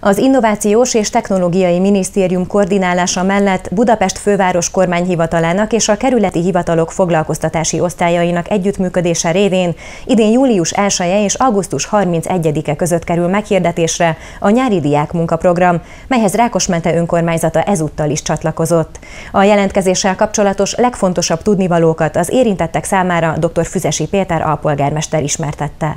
Az Innovációs és Technológiai Minisztérium koordinálása mellett Budapest főváros kormányhivatalának és a kerületi hivatalok foglalkoztatási osztályainak együttműködése révén idén július 1-e és augusztus 31-e között kerül meghirdetésre a nyári diákmunkaprogram, melyhez Rákosmente önkormányzata ezúttal is csatlakozott. A jelentkezéssel kapcsolatos legfontosabb tudnivalókat az érintettek számára dr. Füzesi Péter alpolgármester ismertette.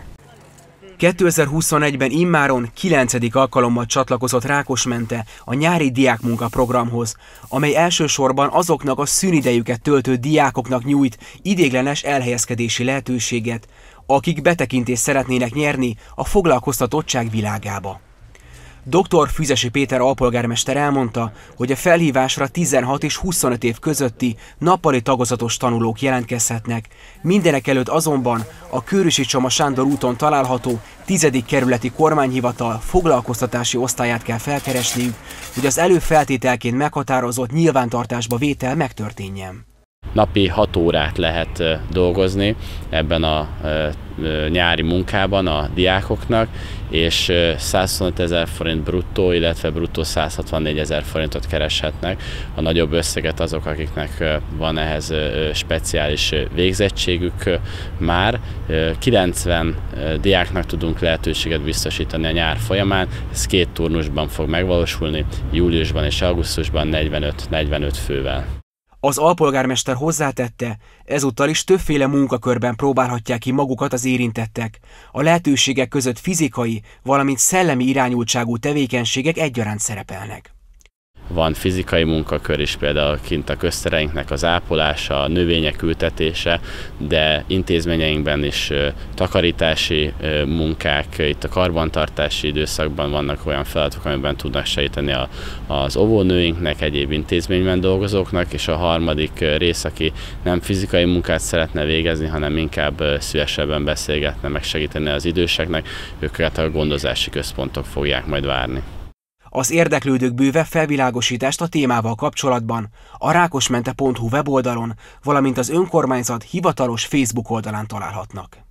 2021-ben immáron 9. alkalommal csatlakozott Rákosmente a nyári diákmunkaprogramhoz, amely elsősorban azoknak a szünidejüket töltő diákoknak nyújt ideiglenes elhelyezkedési lehetőséget, akik betekintést szeretnének nyerni a foglalkoztatottság világába. Dr. Füzesi Péter alpolgármester elmondta, hogy a felhívásra 16 és 25 év közötti nappali tagozatos tanulók jelentkezhetnek. Mindenekelőtt azonban a Kőrösi Csoma Sándor úton található 10. kerületi kormányhivatal foglalkoztatási osztályát kell felkeresniük, hogy az előfeltételként meghatározott nyilvántartásba vétel megtörténjen. Napi 6 órát lehet dolgozni ebben a nyári munkában a diákoknak, és 125 000 forint bruttó, illetve bruttó 164 000 forintot kereshetnek. A nagyobb összeget azok, akiknek van ehhez speciális végzettségük már. 90 diáknak tudunk lehetőséget biztosítani a nyár folyamán, ez 2 turnusban fog megvalósulni, júliusban és augusztusban 45 fővel. Az alpolgármester hozzátette, ezúttal is többféle munkakörben próbálhatják ki magukat az érintettek. A lehetőségek között fizikai, valamint szellemi irányultságú tevékenységek egyaránt szerepelnek. Van fizikai munkakör is, például kint a köztereinknek az ápolása, a növények ültetése, de intézményeinkben is takarítási munkák, itt a karbantartási időszakban vannak olyan feladatok, amiben tudnak segíteni az óvónőinknek, egyéb intézményben dolgozóknak, és a harmadik rész, aki nem fizikai munkát szeretne végezni, hanem inkább szívesebben beszélgetne, meg segíteni az időseknek, őket a gondozási központok fogják majd várni. Az érdeklődők bőve felvilágosítást a témával kapcsolatban a rákosmente.hu weboldalon, valamint az önkormányzat hivatalos Facebook oldalán találhatnak.